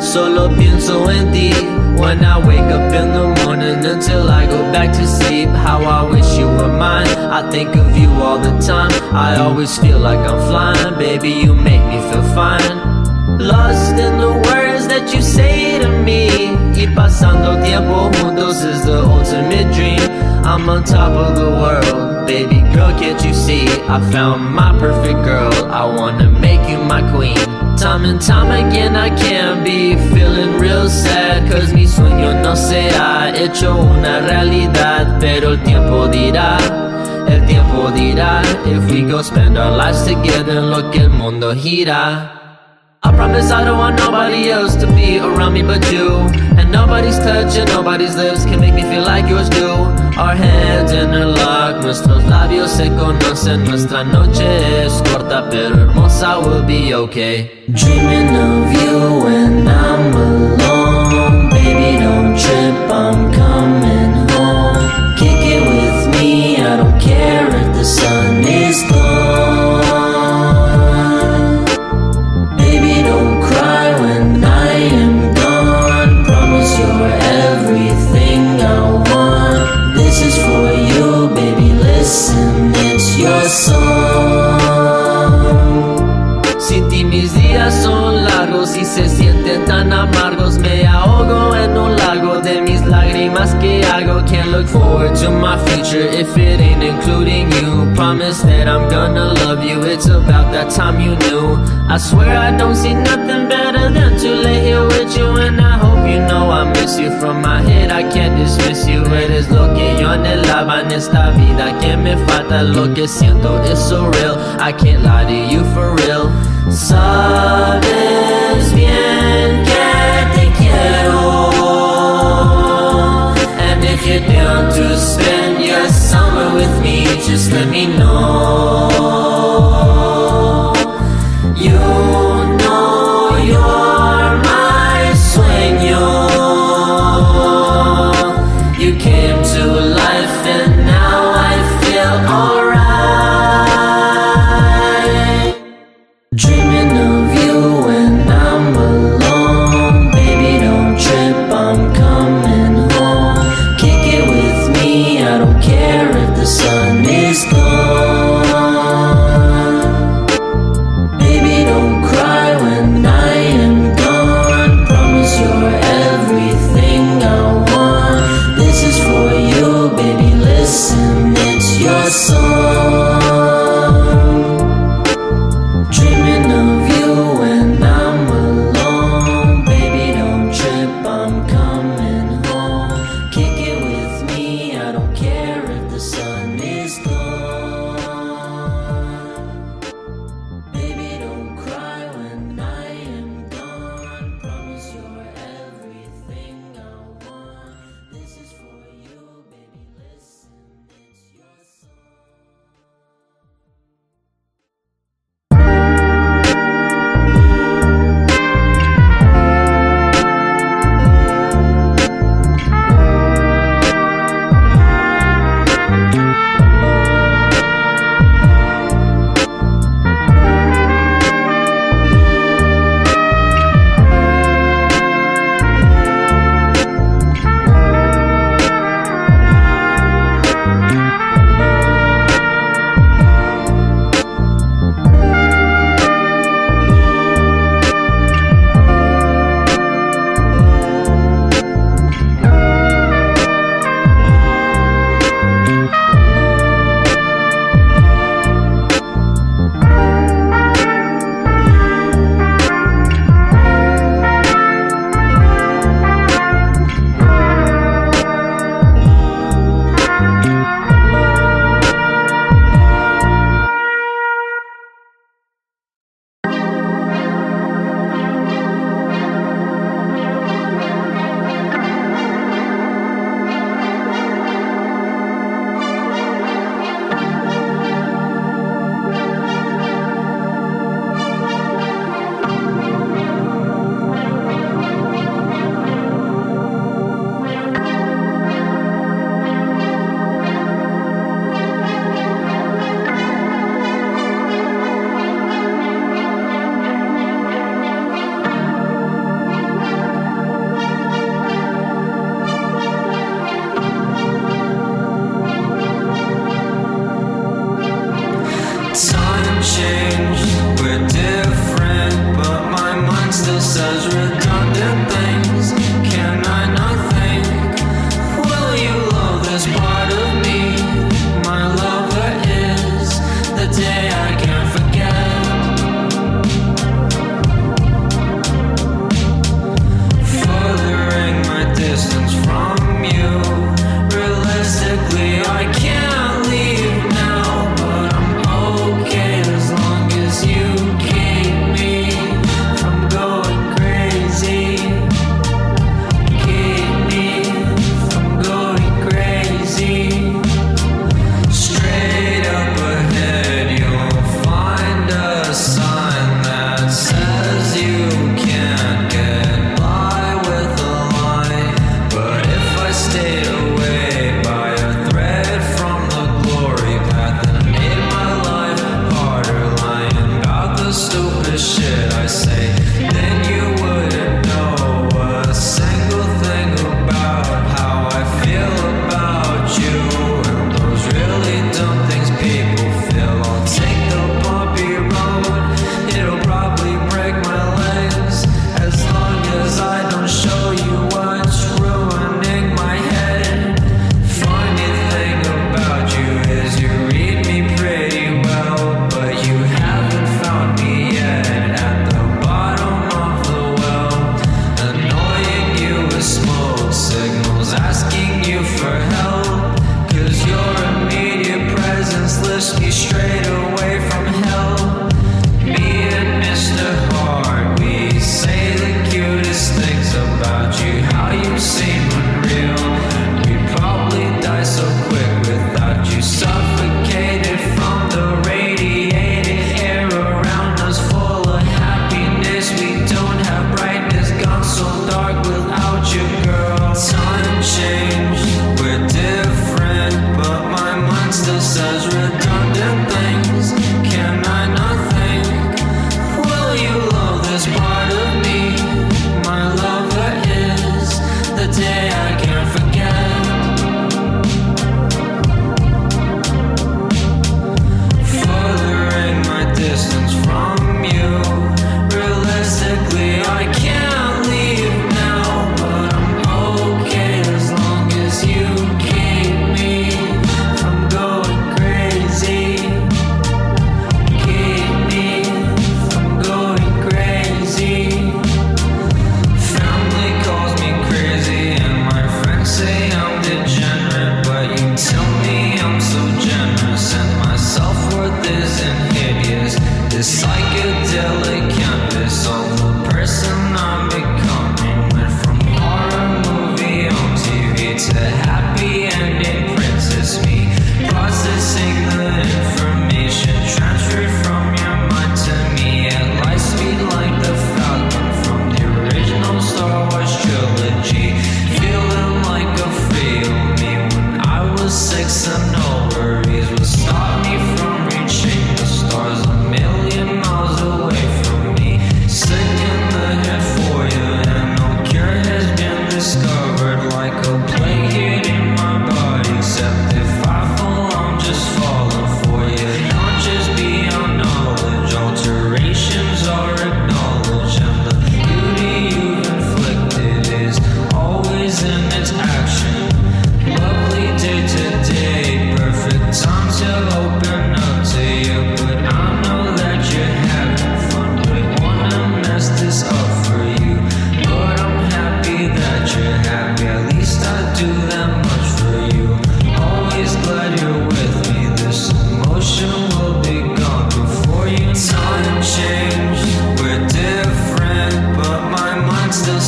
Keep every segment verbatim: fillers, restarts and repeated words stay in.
Solo pienso en ti when I wake up in the morning until I go back to sleep. How I wish you were mine, I think of you all the time. I always feel like I'm flying, baby, you make me feel fine. Lost in the words that you say to me, y pasando tiempo juntos is the ultimate dream. I'm on top of the world, baby girl, can't you see? I found my perfect girl, I wanna make you my queen. Time and time again I can't be feeling real sad, cause mi sueño no será hecho una realidad. Pero el tiempo dirá, el tiempo dirá, if we go spend our lives together, lo que el mundo gira. I promise I don't want nobody else to be around me but you. And nobody's touch and nobody's lips can make me feel like yours do. Our hands interlock, nuestros labios se conocen. Nuestra noche es corta pero hermosa, we'll be okay. Dreaming of you when I'm alone. Baby, don't trip, I'm coming home. Kick it with me, I don't care if the sun is gone. Sin ti mis días son largos y se sienten tan amargos. Me ahogo en un lago de mis lágrimas que hago. Can't look forward to my future if it ain't including you. Promise that I'm gonna love you, it's about that time you knew. I swear I don't see nothing better than to lay here with you. And I hope you know I miss you. From my head I can't dismiss you. Eres lo que yo anhelaba en esta vida, que me falta. Lo que siento is so real, I can't lie to you for real. Sabes bien que te quiero, and if you're down to spend your summer with me, just let me know. You know you're my sueño. You came to life and now I feel alright. Dreaming of you when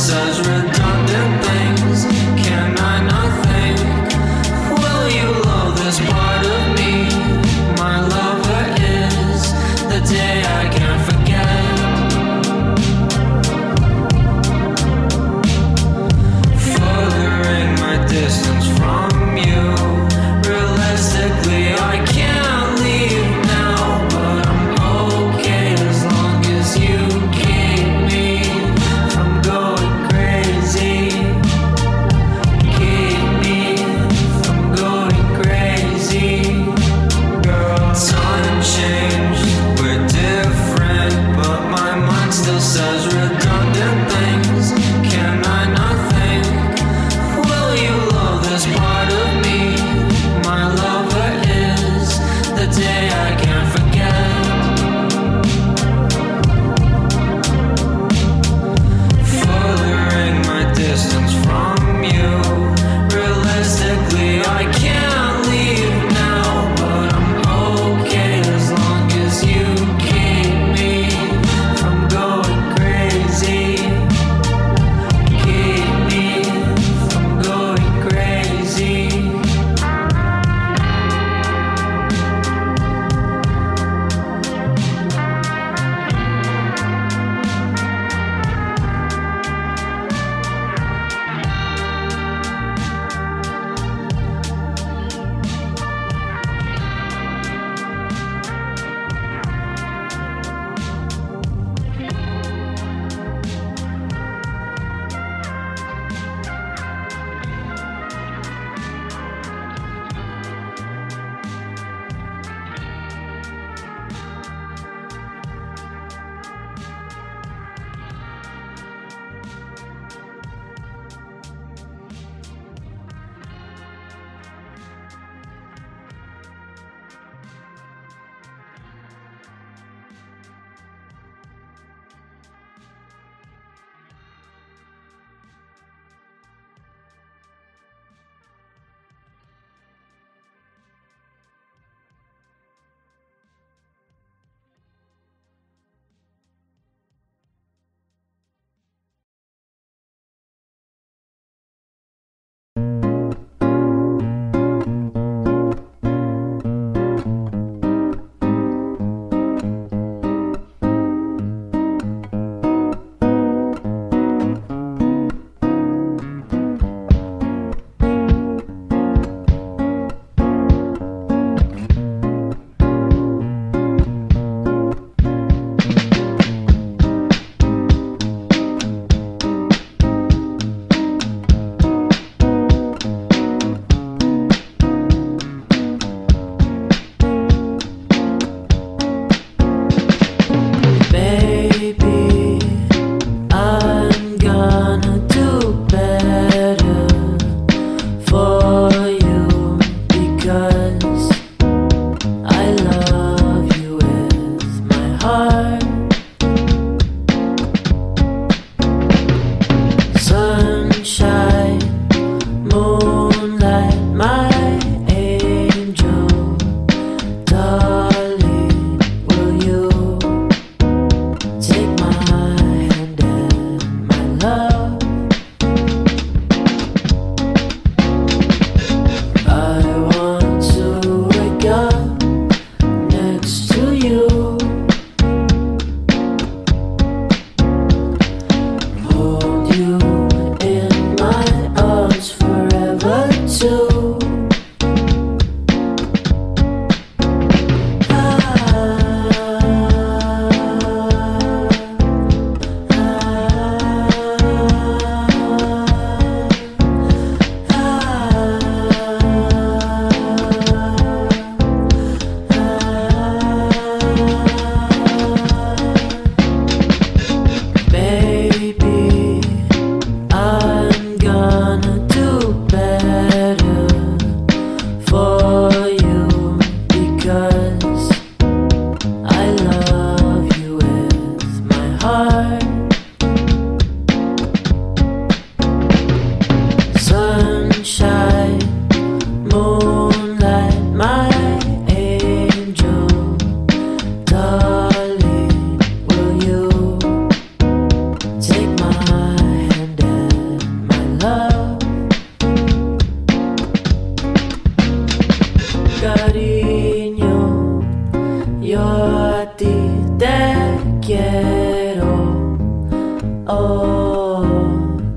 says redundant things. Can I not think? Will you love this part of me? My lover is the day I can't forget. Furthering my distance from you. Realistically, I can't leave now, but I'm okay as long as you keep me from going crazy.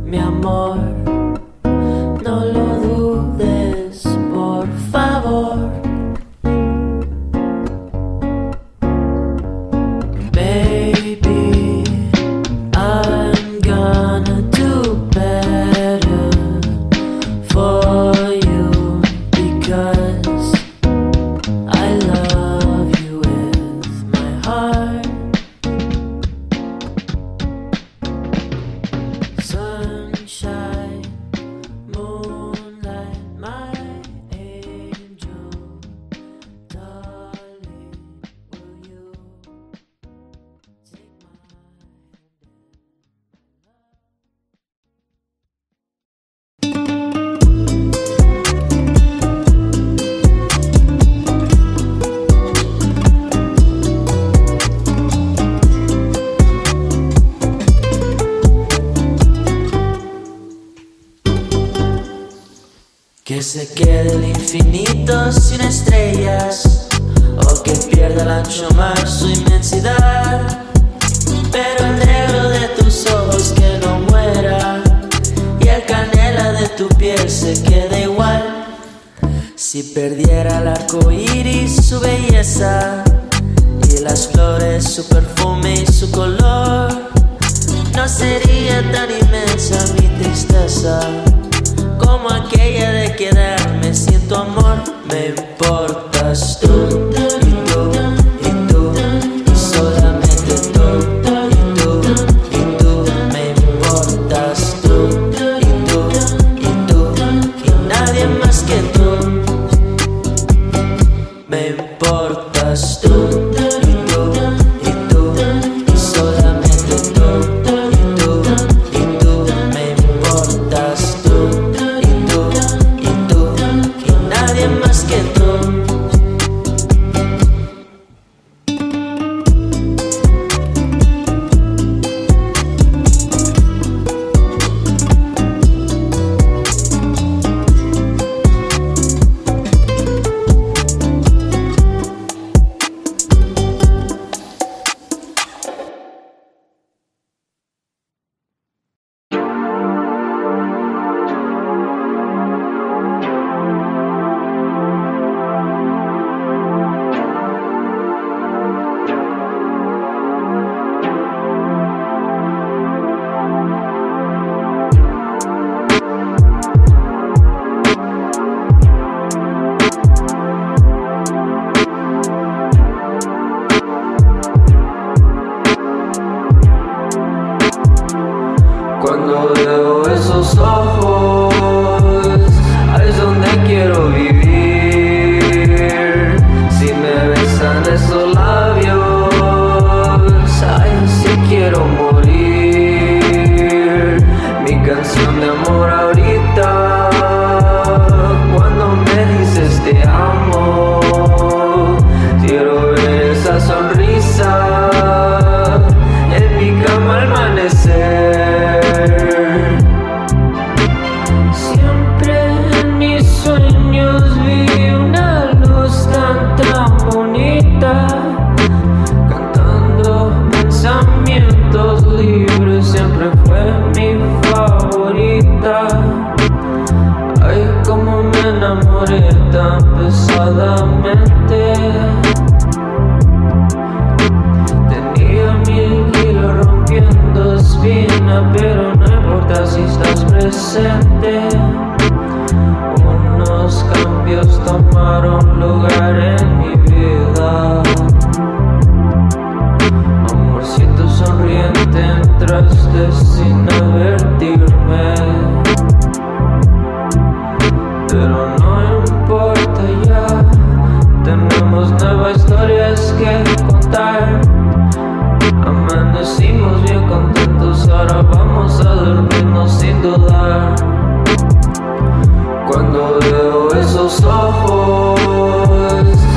mi amor. No lo dudes, por favor. Baby, I'm gonna do better for you because I love you with my heart. Sunshine, moonlight, my angel, darling, will you take my hand? Que se quede el infinito sin estrellas, o que pierda el ancho mar su inmensidad, pero el negro de tus ojos que no muera, y el canela de tu piel se quede igual. Si perdiera el arco iris su belleza, y las flores su perfume y su color, no sería tan inmensa mi tristeza como aquella de quedarme sin tu amor. Me importas tú, y tú, y tú, y solamente tú, y tú, y tú. Me importas tú, y tú, y tú, y nadie más que tú. Me importas tú, y tú, y tú, y solamente tú, y tú, y tú. Me importas tú, más que tú. Cuando veo esos ojos, ahí es donde quiero vivir. Si me besan esos labios, ay, sí quiero morir. Mi canción de amor ahorita, cuando me dices te amo, quiero ver esa sonrisa en mi cama al amanecer. Siempre en mis sueños vi una luz tan tan bonita, cantando pensamientos libres, siempre fue mi favorita. Ay, como me enamoré tan pesadamente. Tenía mil kilos rompiendo espina, pero no importa si estás presente. Unos cambios tomaron lugar en mi vida. Amorcito sonriente, entraste sin advertirme, pero no importa ya, tenemos nuevas historias que contar. Amanecimos bien contentos, ahora vamos a dormirnos sin dudar. Cuando veo esos ojos,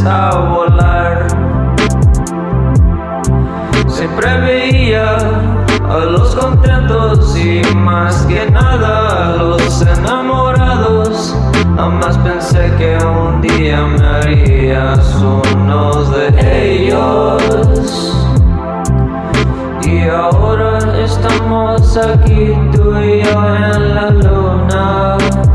a volar. Siempre veía a los contentos y más que nada a los enamorados. Jamás pensé que un día me harías uno de ellos. Y ahora estamos aquí tú y yo en la luna.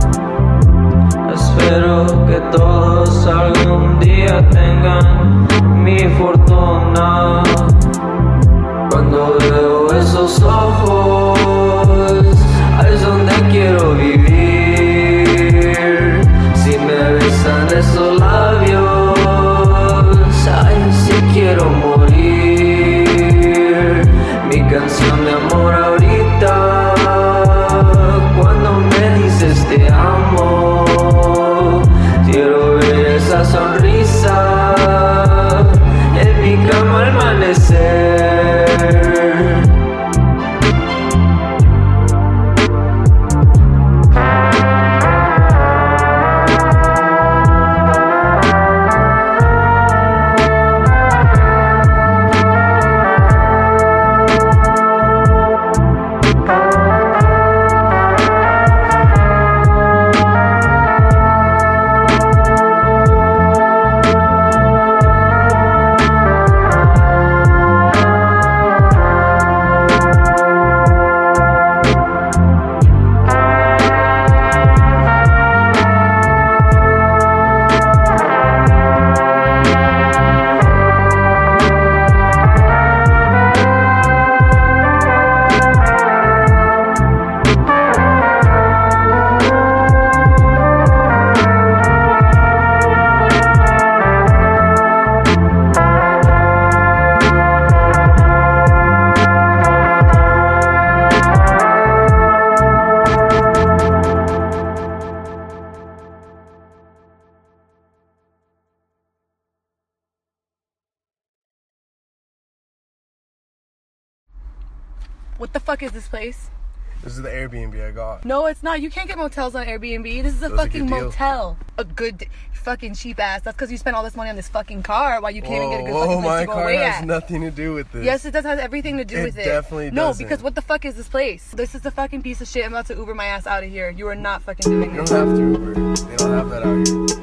Espero que todos algún día tengan mi fortuna. Cuando veo esos ojos, ahí es donde quiero vivir. Si me besan esos labios, ay, si quiero morir. Mi canción de amor ahorita, cuando me dices te amo, quiero ver esa sonrisa en mi cama al amanecer. What the fuck is this place? This is the Airbnb I got. No, it's not. You can't get motels on Airbnb. This is a That was a fucking good deal. motel. A good fucking cheap ass. That's because you spent all this money on this fucking car while you can't Whoa, even get a good whoa, fucking place my to go car away has at. nothing to do with this. Yes, it does have everything to do It with it. definitely No, doesn't. because what the fuck is this place? This is a fucking piece of shit. I'm about to Uber my ass out of here. You are not fucking doing You it. don't have to Uber. They don't have that out here.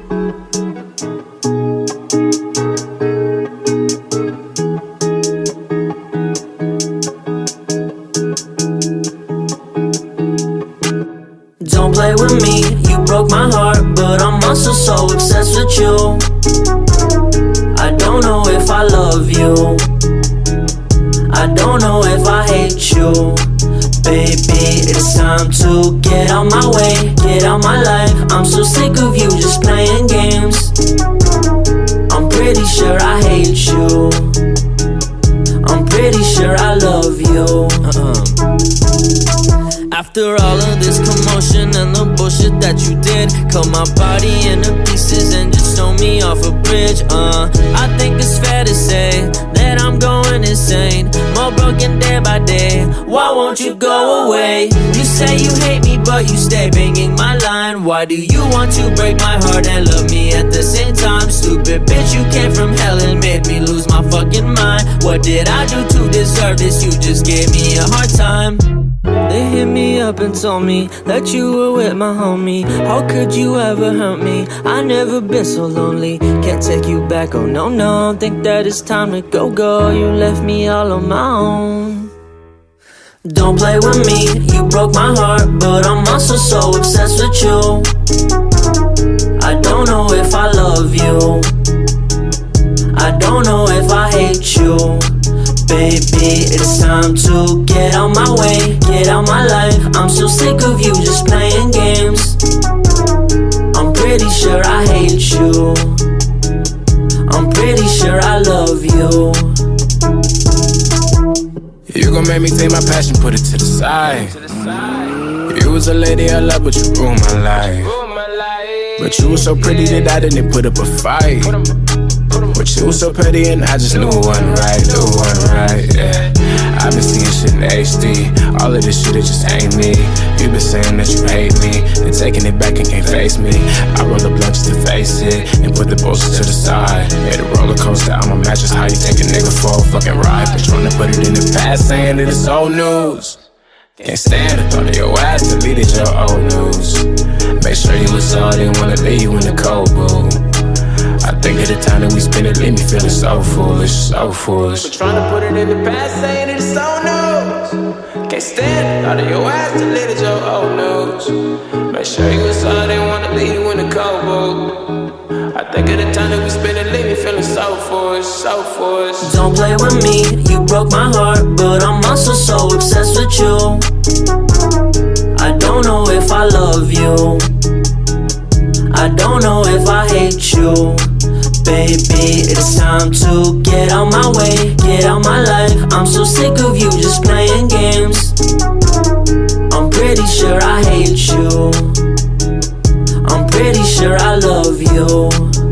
Don't play with me, you broke my heart, but I'm also so obsessed with you. I don't know if I love you, I don't know if I hate you. Baby, it's time to get out my way, get out my life. I'm so sick of you just playing games. I'm pretty sure I hate you, I'm pretty sure I love you. uh-uh. After all of this commotion and the bullshit that you did, cut my body into pieces and just throw me off a bridge. Uh, I think it's fair to say that I'm going insane, more broken day by day. Why won't you go away? You say you hate me, but you stay banging my line. Why do you want to break my heart and love me at the same time? Stupid bitch, you came from hell and made me lose my fucking mind. What did I do to deserve this? You just gave me a hard time. They hit me up and told me that you were with my homie. How could you ever hurt me? I never been so lonely. Can't take you back, oh no, no. Think that it's time to go, go. You left me all on my own. Don't play with me, you broke my heart, but I'm also so obsessed with you. I don't know if I love you, I don't know if I hate you. Baby, it's time to get out my way, get out my life. I'm so sick of you just playing games. I'm pretty sure I hate you, I'm pretty sure I love you. You gon' make me take my passion, put it to the side. You was a lady I love, but you ruined my life. But you was so pretty that I didn't put up a fight. But you was so petty and I just knew it wasn't right, knew it wasn't right, yeah. I've been seeing shit in H D, all of this shit, it just ain't me. You been saying that you hate me, and taking it back and can't face me. I roll a blunt just to face it, and put put the bullshit to the side. Hit a roller coaster, I'm a mattress. How you think a nigga for a fucking ride? But trying to put it in the past, saying that it's old news. Can't stand the thought of your ass, deleted your old news. Make sure you was all, didn't wanna leave you in the cold, boo. I think of the time that we spent it, leave me feeling so foolish, so foolish. But trying to put it in the past, saying that it's old news. Can't stand the thought of your ass, deleted your old news. Make sure you was all, didn't wanna leave you in the cold, boo. I think of the time that we spent it, leave me feeling so foolish, so foolish. Don't play with me, you broke my heart, but I'm also so obsessed with you. I don't know if I love you, I don't know if I hate you. Baby, it's time to get out my way, get out my life. I'm so sick of you just playing games. I'm pretty sure I hate you, I'm pretty sure I love you.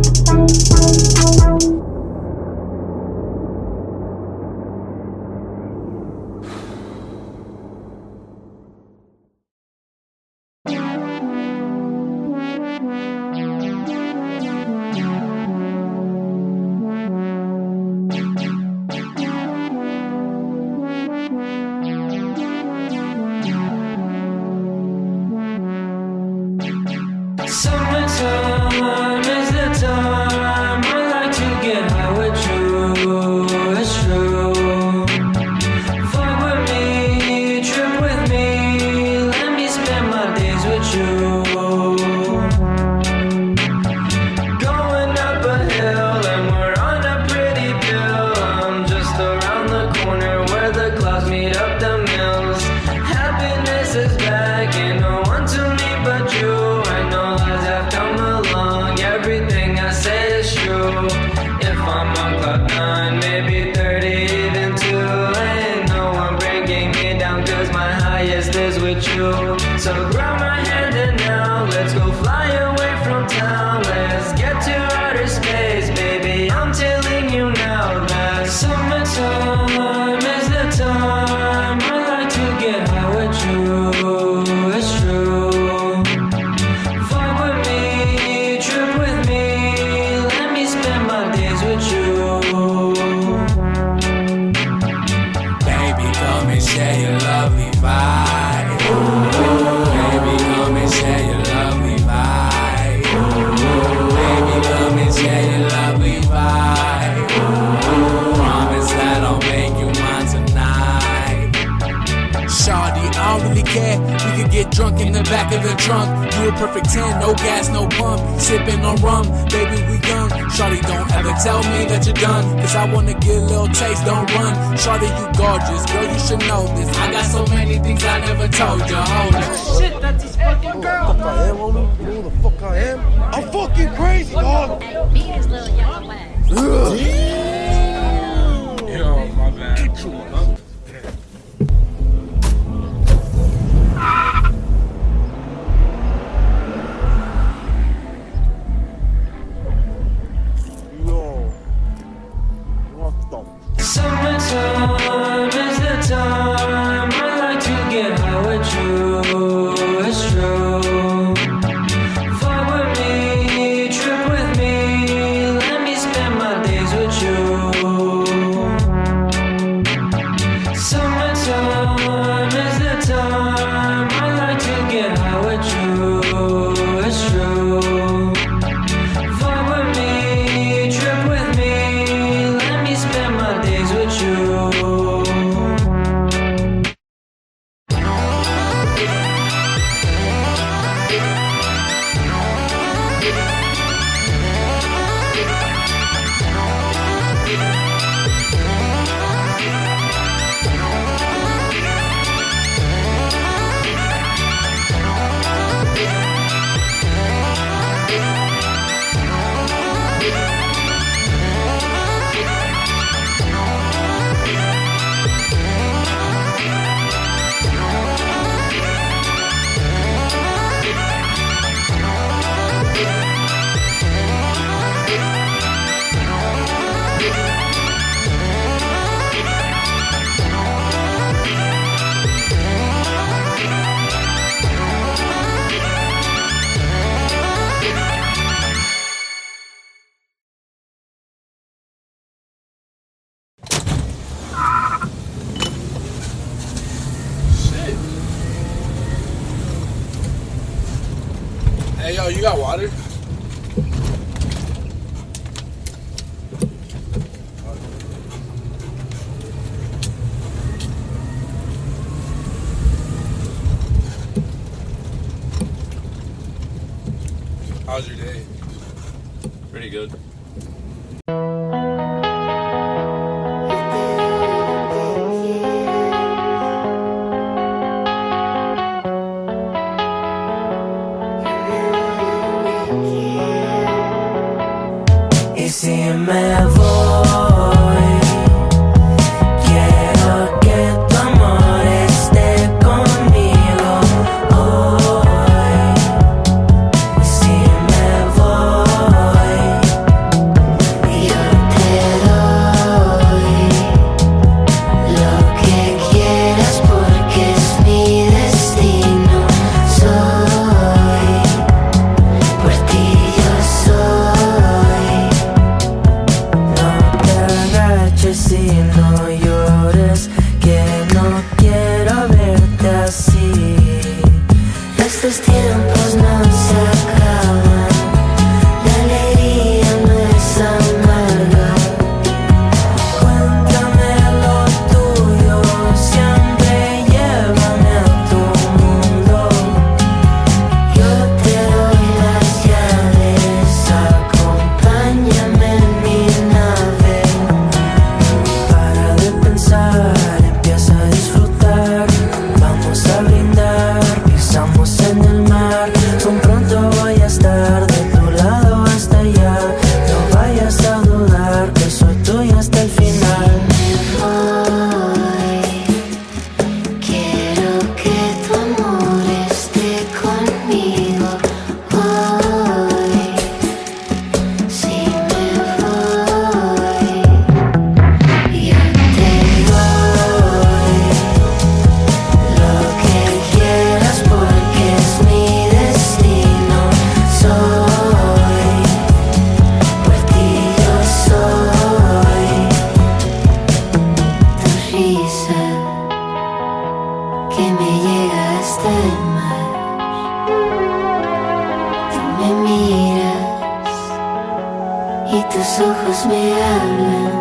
Summertime is the time I like to get high with you, it's true. Fuck with me, trip with me, let me spend my days with you. Going up a hill and we're on a pretty bill. I'm just around the corner where the clouds meet up the mills. Happiness is back, ain't no one to me but you. Everything I say is true. If I'm on cloud nine, maybe thirty, even two, ain't no one bringing me down, cause my highest is with you. So grab my hand and now let's go fly away from town. Let's get to outer space, baby, I'm telling you now that summertime is the time I like to get high with you, it's true. Share your lovely vibe. Baby, come and share your lovely vibe. Baby, come and share your lovely vibe. Promise that I'll make you mine tonight. Shawty, I don't really care. We could get drunk in the back of the trunk. You a perfect ten, no gas, no pump. Sipping on rum, baby, we young. Shawty, don't ever tell me that you're done, cause I wanna get a little taste, don't run. Shawty, you gorgeous, girl, you should know this. I got so many things I never told you, hold it. Shit, that's his fucking girl. Fuck I am, homie. You know who the fuck I am? I'm fucking crazy, dog. Hey, beat his little yellow ass. Yo, my bad. Summertime is the time I like to get high with you, it's true. Fuck with me, trip with me, let me spend my days with you. You got water? How's your day? Pretty good. Y si me voy, quiero que tu amor esté conmigo hoy. Y si me voy, yo te doy lo que quieras porque es mi destino. Soy, por ti yo soy. Si no llores, que no quiero verte así. Estos tiempos no se acaban, la alegría no es amarga. Cuéntame lo tuyo, siempre llévame a tu mundo. Yo te doy las llaves, acompáñame en mi nave. Empieza a disfrutar, vamos a brindar, pisamos en el mar. Son pronto voy a estar de tu lado hasta allá. No vayas a dudar que soy tuya hasta el final. Hoy quiero que tu amor esté conmigo. Hoy si me voy, yo te doy lo que quieras porque es mi destino. Soy, por ti yo soy. Tu risa que me llega hasta el mar. Tú me miras y tus ojos me hablan.